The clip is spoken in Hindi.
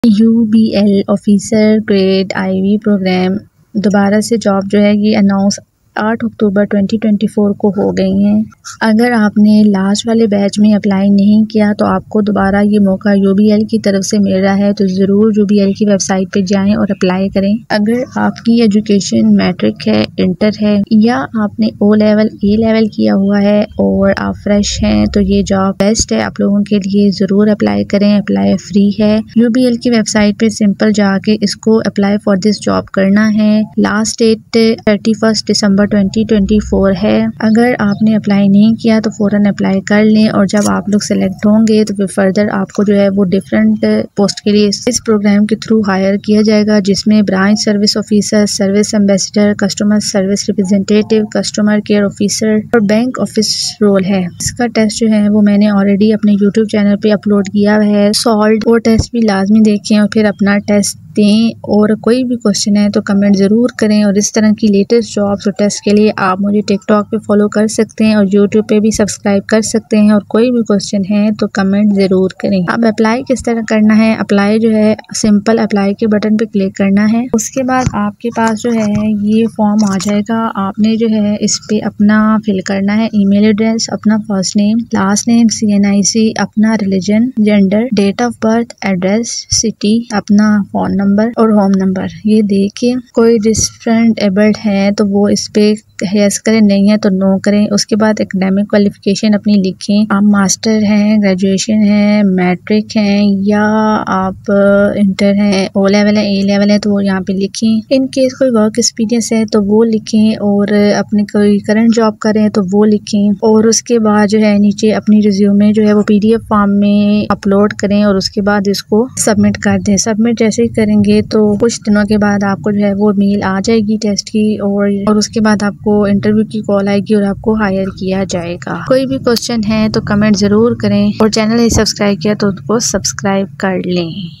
UBL officer grade IV program दोबारा से जॉब जो है ये अनाउंस 8 अक्टूबर 2024 को हो गई हैं। अगर आपने लास्ट वाले बैच में अप्लाई नहीं किया तो आपको दोबारा ये मौका UBL की तरफ से मिल रहा है, तो ज़रूर UBL की वेबसाइट पे जाएं और अप्लाई करें। अगर आपकी एजुकेशन मैट्रिक है, इंटर है या आपने O लेवल A लेवल किया हुआ है और आप फ्रेश हैं तो ये जॉब बेस्ट है आप लोगों के लिए। ज़रूर अप्लाई करें, अप्लाई फ्री है। UBL की वेबसाइट पे सिंपल जाके इसको अप्लाई फॉर दिस जॉब करना है। लास्ट डेट 31 दिसंबर 2024 है। अगर आपने अप्लाई नहीं किया तो फ़ौरन अप्लाई कर लें और जब आप लोग सेलेक्ट होंगे तो फिर फर्दर आपको जो है वो डिफरेंट पोस्ट के लिए इस प्रोग्राम के थ्रू हायर किया जाएगा, जिसमें branch service officer, service ambassador, customer service representative, customer care officer और बैंक ऑफिस रोल है। इसका टेस्ट जो है वो मैंने ऑलरेडी अपने यूट्यूब चैनल पे अपलोड किया है। सॉल्व वो टेस्ट भी लाजमी देखें और फिर अपना टेस्ट दें। और कोई भी क्वेश्चन है तो कमेंट ज़रूर करें। और इस तरह की लेटेस्ट जॉब्स और टेस्ट के लिए आप मुझे टिकटॉक पे फॉलो कर सकते हैं और यूट्यूब पे भी सब्सक्राइब कर सकते हैं। और कोई भी क्वेश्चन है तो कमेंट ज़रूर करें। अब अप्लाई किस तरह करना है? अप्लाई जो है सिंपल अप्लाई के बटन पे क्लिक करना है। उसके बाद आपके पास जो है ये फॉर्म आ जाएगा। आपने जो है इस पे अपना फिल करना है, ईमेल एड्रेस, अपना first name, last name, CNIC, अपना religion, gender, date of birth, address, city, अपना फोन नंबर और होम नंबर ये देखिए। कोई डिफरेंट एबल्ड है तो वो इस पे यस करें, नहीं है तो नो करें। उसके बाद एकेडमिक क्वालिफिकेशन अपनी लिखें। आप मास्टर हैं, ग्रेजुएशन है, मैट्रिक हैं या आप इंटर हैं, O लेवल है, A लेवल है तो वो यहाँ पे लिखें। इन केस कोई वर्क एक्सपीरियंस है तो वो लिखें और अपने कोई करंट जॉब करें तो वो लिखें। और उसके बाद जो है नीचे अपनी रिज्यूमे जो है वो PDF फॉर्म में अपलोड करें और उसके बाद इसको सबमिट कर दें। सबमिट जैसे ही करेंगे तो कुछ दिनों के बाद आपको जो है वो मेल आ जाएगी टेस्ट की और उसके बाद आपको इंटरव्यू की कॉल आएगी और आपको हायर किया जाएगा। कोई भी क्वेश्चन है तो कमेंट ज़रूर करें और चैनल सब्सक्राइब किया तो उसको सब्सक्राइब कर लें।